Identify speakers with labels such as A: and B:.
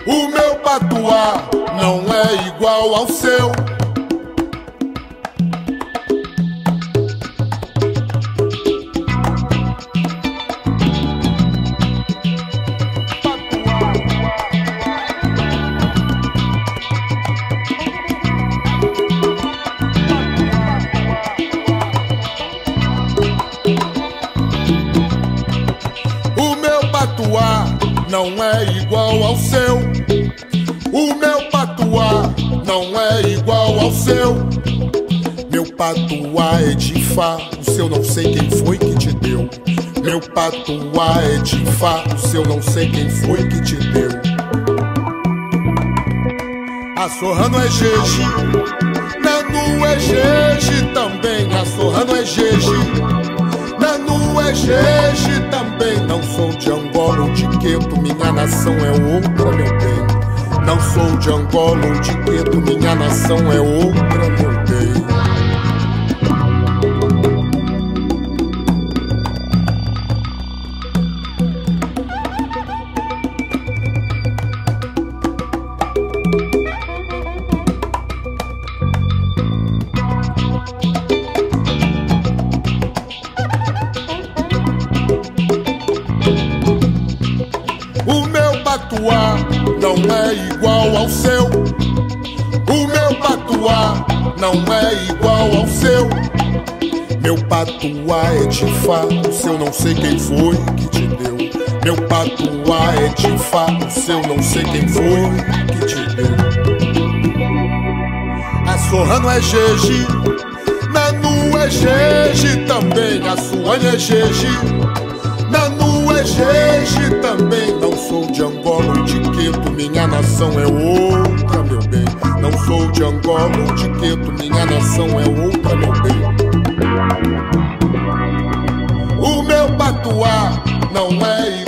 A: O meu patuá não é igual ao seu. O meu patuá não é igual ao seu. O meu patuá não é igual ao seu. Meu patuá é de Fá, o seu não sei quem foi que te deu. Meu patuá é de Fá, o seu não sei quem foi que te deu. A Sorrano é Jeje, Nanu é Jeje também. A Sorrano é Jeje, Nanu é Jeje também. Não sou de Angola ou de Queto, minha nação é outra, meu bem. Não sou de Angola ou de Queto, minha nação é outra, meu bem. O meu patuá não é igual ao seu. O meu patuá não é igual ao seu. Meu patuá é de Fá, o seu não sei quem foi que te deu. Meu patuá é de Fá, o seu não sei quem foi que te deu. A Sorrano é Jeje, Nanu é Jeje também. A Suane é Jeje, Nanu é Jeje também. Não sou de Angola ou de Queto, minha nação é outra, meu bem. Não sou de Angola ou de Queto, minha nação é outra, meu bem. O meu patuá não é igual